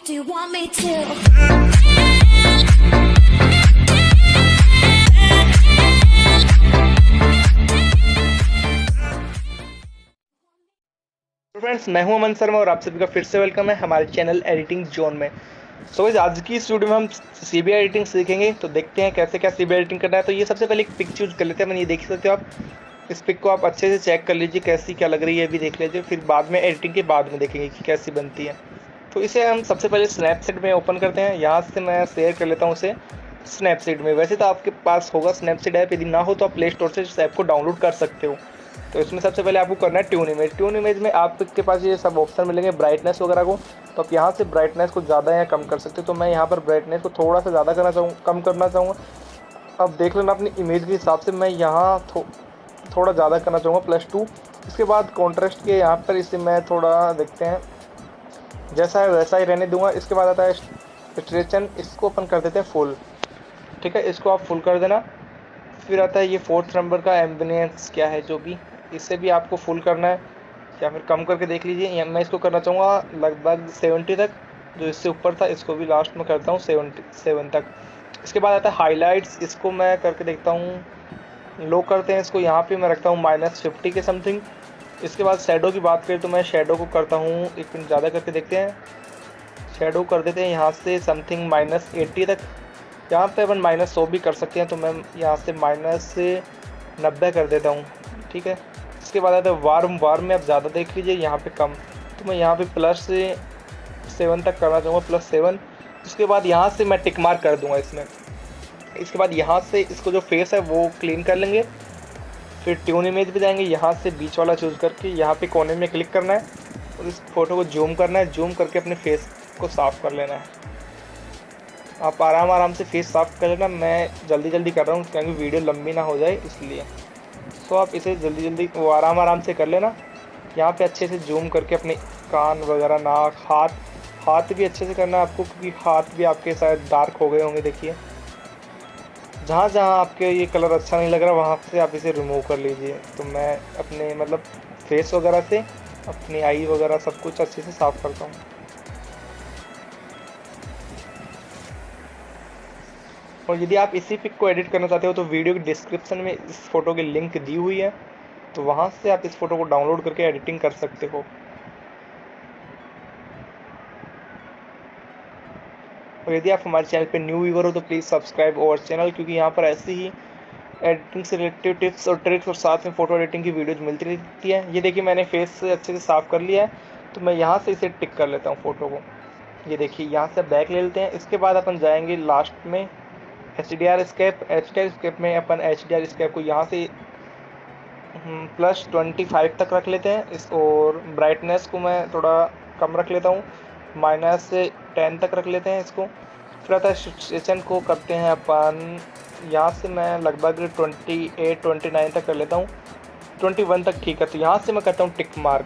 Do you want me to? Friends, मैं हूं अमन शर्मा और आप सभी का फिर से वेलकम है हमारे चैनल एडिटिंग जोन में। गाइस, आज की इस वीडियो में हम सीबी एडिटिंग सीखेंगे। तो देखते हैं कैसे क्या सीबी एडिटिंग करना है। तो ये सबसे पहले एक पिक चूज कर लेते हैं। मैंने ये देख सकते हो आप, इस पिक को आप अच्छे से चेक कर लीजिए कैसी क्या लग रही है, भी देख लीजिए। फिर बाद में एडिटिंग के बाद में देखेंगे कि कैसी बनती है। तो इसे हम सबसे पहले स्नैपसीड में ओपन करते हैं। यहाँ से मैं शेयर कर लेता हूँ उसे स्नैपसीड में। वैसे तो आपके पास होगा स्नैपसीड ऐप, यदि ना हो तो आप प्ले स्टोर से इस ऐप को डाउनलोड कर सकते हो। तो इसमें सबसे पहले आपको करना है ट्यून इमेज। ट्यून इमेज में आपके पास ये सब ऑप्शन मिलेंगे ब्राइटनेस वगैरह को। तो आप यहाँ से ब्राइटनेस को ज़्यादा या कम कर सकते हो। तो मैं यहाँ पर ब्राइटनेस को थोड़ा सा ज़्यादा कम करना चाहूँगा। अब देख लेना अपनी इमेज के हिसाब से। मैं यहाँ थोड़ा ज़्यादा करना चाहूँगा +2। इसके बाद कॉन्ट्रास्ट के यहाँ पर इसे मैं थोड़ा देखते हैं, जैसा है वैसा ही रहने दूंगा। इसके बाद आता है स्ट्रेचन, इसको अपन कर देते हैं फुल। ठीक है, इसको आप फुल कर देना। फिर आता है ये 4th नंबर का एम्बियंस क्या है, जो भी इसे भी आपको फुल करना है या फिर कम करके देख लीजिए। मैं इसको करना चाहूँगा लगभग 70 तक। जो इससे ऊपर था इसको भी लास्ट में करता हूँ 77 तक। इसके बाद आता है हाईलाइट्स, इसको मैं करके देखता हूँ, लो करते हैं इसको। यहाँ पे मैं रखता हूँ -50 के समथिंग। इसके बाद शैडो की बात करें तो मैं शैडो को करता हूँ, एक मिनट ज़्यादा करके देखते हैं। शैडो कर देते हैं यहाँ से समथिंग -80 तक। यहाँ पे अपन -100 भी कर सकते हैं। तो मैं यहाँ से -90 कर देता हूँ। ठीक है, इसके बाद आता है वार्म में आप ज़्यादा देख लीजिए, यहाँ पे कम। तो मैं यहाँ पे +7 तक करना चाहूँगा, +7। उसके बाद यहाँ से मैं टिक मार्क कर दूँगा इसमें। इसके बाद यहाँ से इसको जो फेस है वो क्लीन कर लेंगे। फिर ट्यून इमेज पे जाएंगे, यहाँ से बीच वाला चूज़ करके यहाँ पे कोने में क्लिक करना है और इस फोटो को जूम करना है। जूम करके अपने फेस को साफ़ कर लेना है। आप आराम से फेस साफ़ कर लेना। मैं जल्दी कर रहा हूँ क्योंकि वीडियो लंबी ना हो जाए इसलिए। तो आप इसे जल्दी वो आराम से कर लेना। यहाँ पे अच्छे से जूम करके अपने कान वगैरह, नाक, हाथ भी अच्छे से करना है आपको, क्योंकि हाथ भी आपके शायद डार्क हो गए होंगे। देखिए, जहाँ आपके ये कलर अच्छा नहीं लग रहा वहाँ से आप इसे रिमूव कर लीजिए। तो मैं अपने मतलब फेस वगैरह से अपनी आई वगैरह सब कुछ अच्छे से साफ़ करता हूँ। और यदि आप इसी पिक को एडिट करना चाहते हो तो वीडियो के डिस्क्रिप्शन में इस फ़ोटो की लिंक दी हुई है। तो वहाँ से आप इस फ़ोटो को डाउनलोड करके एडिटिंग कर सकते हो। और यदि आप हमारे चैनल पे न्यू व्यूअर हो तो प्लीज़ सब्सक्राइब अवर चैनल, क्योंकि यहाँ पर ऐसी ही एडिटिंग से रिलेटेड टिप्स और ट्रिक्स और साथ में फ़ोटो एडिटिंग की वीडियोज़ मिलती रहती है। ये देखिए, मैंने फेस से अच्छे से साफ़ कर लिया है। तो मैं यहाँ से इसे टिक कर लेता हूँ फ़ोटो को। ये देखिए, यहाँ से बैक ले लेते हैं। इसके बाद अपन जाएंगे लास्ट में HDR स्केप में अपन HDR स्केप को यहाँ से +25 तक रख लेते हैं इस। और ब्राइटनेस को मैं थोड़ा कम रख लेता हूँ, -10 तक रख लेते हैं इसको। फिर आता है स्टेशन को करते हैं अपन, यहाँ से मैं लगभग 28-29 तक कर लेता हूँ, 21 तक ठीक है। तो यहाँ से मैं करता हूँ टिक मार्क।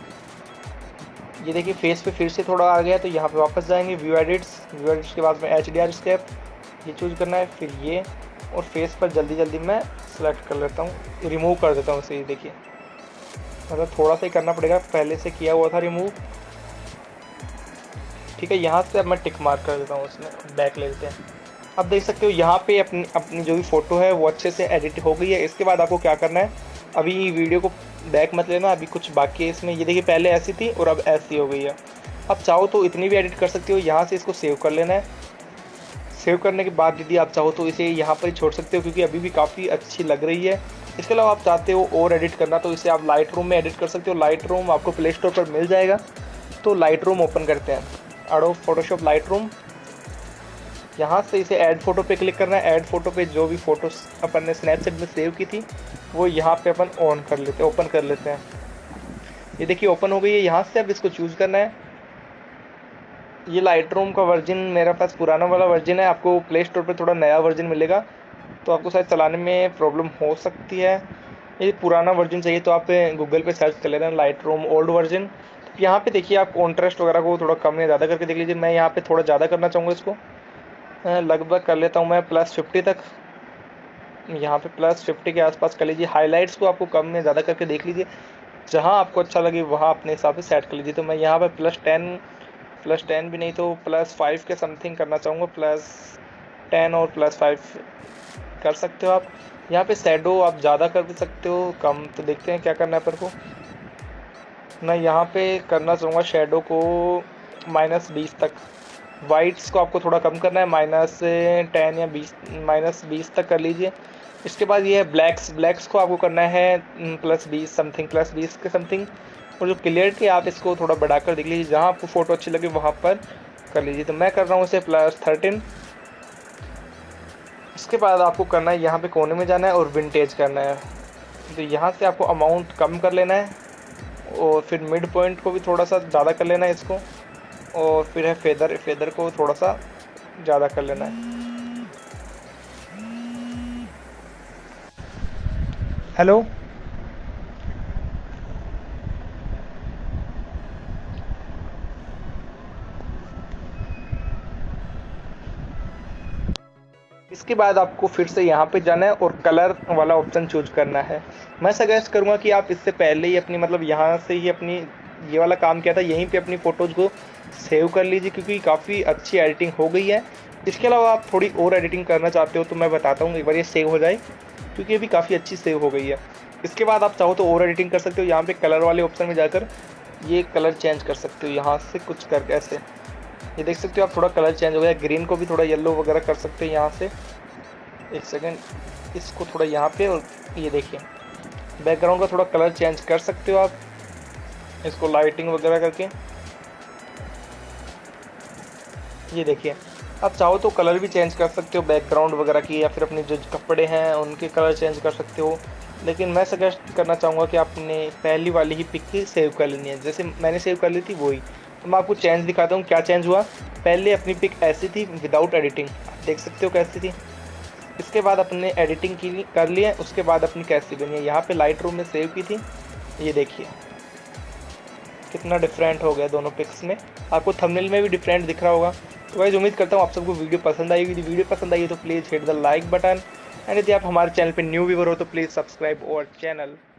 ये देखिए, फेस पे फिर से थोड़ा आ गया। तो यहाँ पे वापस जाएंगे व्यू एडिट्स के बाद में HDR स्केप ये चूज़ करना है। फिर ये, और फेस पर जल्दी मैं सेलेक्ट कर लेता हूँ, रिमूव कर देता हूँ इसे। ये देखिए, मतलब थोड़ा सा ही करना पड़ेगा, पहले से किया हुआ था रिमूव। ठीक है, यहाँ से अब मैं टिक मार्क कर देता हूँ उसमें, बैक ले लेते हैं। अब देख सकते हो यहाँ पे अपनी जो भी फ़ोटो है वो अच्छे से एडिट हो गई है। इसके बाद आपको क्या करना है, अभी वीडियो को बैक मत लेना, अभी कुछ बाकी है इसमें। ये देखिए, पहले ऐसी थी और अब ऐसी हो गई है। अब चाहो तो इतनी भी एडिट कर सकते हो। यहाँ से इसको सेव कर लेना है। सेव करने के बाद यदि आप चाहो तो इसे यहाँ पर ही छोड़ सकते हो, क्योंकि अभी भी काफ़ी अच्छी लग रही है। इसके अलावा आप चाहते हो और एडिट करना तो इसे आप लाइट रूम में एडिट कर सकते हो। लाइट रूम आपको प्ले स्टोर पर मिल जाएगा। तो लाइट रूम ओपन करते हैं, एडोब फोटोशॉप लाइट रूम। यहाँ से इसे ऐड फ़ोटो पे क्लिक करना है। ऐड फ़ोटो पे जो भी फ़ोटो अपन ने स्नैपचैट में सेव की थी वो यहाँ पे अपन ओपन कर लेते हैं। ये देखिए, ओपन हो गई है। यहाँ से अब इसको चूज़ करना है। ये लाइट रूम का वर्जन मेरे पास पुराना वाला वर्जन है। आपको प्ले स्टोर पर थोड़ा नया वर्जन मिलेगा, तो आपको शायद चलाने में प्रॉब्लम हो सकती है। ये पुराना वर्जन चाहिए तो आप गूगल पे सर्च कर लेना लाइट रूम ओल्ड वर्जन। यहाँ पे देखिए, आप कॉन्ट्रास्ट वगैरह को थोड़ा कम या ज़्यादा करके देख लीजिए। मैं यहाँ पे थोड़ा ज़्यादा करना चाहूँगा इसको, लगभग कर लेता हूँ मैं +50 तक। यहाँ पे +50 के आसपास कर लीजिए। हाईलाइट्स को आपको कम या ज़्यादा करके देख लीजिए, जहाँ आपको अच्छा लगे वहाँ अपने हिसाब से सेट कर लीजिए। तो मैं यहाँ पर +10 +10 भी नहीं तो +5 के समथिंग करना चाहूँगा, +10 और +5 कर सकते हो आप। यहाँ पे शैडो आप ज़्यादा कर भी सकते हो, कम, तो देखते हैं क्या करना है अपन को। मैं यहाँ पे करना चाहूँगा शैडो को -20 तक। वाइट्स को आपको थोड़ा कम करना है, -10 या 20 तक कर लीजिए। इसके बाद ये है ब्लैक्स को आपको करना है +20 समथिंग, +20 के समथिंग। और जो क्लियरिटी आप इसको थोड़ा बढ़ाकर देख लीजिए, जहाँ आपको फ़ोटो अच्छी लगे वहाँ पर कर लीजिए। तो मैं कर रहा हूँ इसे +13। इसके बाद आपको करना है, यहाँ पे कोने में जाना है और विंटेज करना है। तो यहाँ से आपको अमाउंट कम कर लेना है और फिर मिड पॉइंट को भी थोड़ा सा ज़्यादा कर लेना है इसको, और फिर है फेदर को थोड़ा सा ज़्यादा कर लेना है। हेलो, इसके बाद आपको फिर से यहाँ पे जाना है और कलर वाला ऑप्शन चूज करना है। मैं सजेस्ट करूँगा कि आप इससे पहले ही अपनी मतलब यहाँ से ही अपनी ये वाला काम किया था, यहीं पे अपनी फ़ोटोज़ को सेव कर लीजिए, क्योंकि काफ़ी अच्छी एडिटिंग हो गई है। इसके अलावा आप थोड़ी और एडिटिंग करना चाहते हो तो मैं बताता हूँ, एक बार ये सेव हो जाए, क्योंकि ये भी काफ़ी अच्छी सेव हो गई है। इसके बाद आप चाहो तो और एडिटिंग कर सकते हो, यहाँ पर कलर वाले ऑप्शन में जाकर ये कलर चेंज कर सकते हो, यहाँ से कुछ करके ऐसे, ये देख सकते हो आप, थोड़ा कलर चेंज हो गया। ग्रीन को भी थोड़ा येलो वगैरह कर सकते हैं यहाँ से। एक सेकेंड, इसको थोड़ा यहाँ पे, और ये देखिए बैकग्राउंड का थोड़ा कलर चेंज कर सकते हो आप, इसको लाइटिंग वगैरह करके। ये देखिए, आप चाहो तो कलर भी चेंज कर सकते हो बैकग्राउंड वगैरह की, या फिर अपने जो कपड़े हैं उनके कलर चेंज कर सकते हो। लेकिन मैं सजेस्ट करना चाहूँगा कि आपने पहली वाली ही पिक ही सेव कर लेनी है, जैसे मैंने सेव कर ली थी वही। तो मैं आपको चेंज दिखाता हूँ क्या चेंज हुआ। पहले अपनी पिक ऐसी थी विदाउट एडिटिंग, आप देख सकते हो कैसी थी। इसके बाद अपने एडिटिंग की कर ली है, उसके बाद अपनी कैसी बनी है, यहाँ पे लाइट रूम में सेव की थी। ये देखिए कितना डिफरेंट हो गया दोनों पिक्स में, आपको थंबनेल में भी डिफरेंट दिख रहा होगा। तो गाइस उम्मीद करता हूँ आप सबको वीडियो पसंद आई होगी। वीडियो पसंद आई है तो please hit the like button, and यदि आप हमारे चैनल पे न्यू व्यूअर हो तो प्लीज़ सब्सक्राइब अवर चैनल।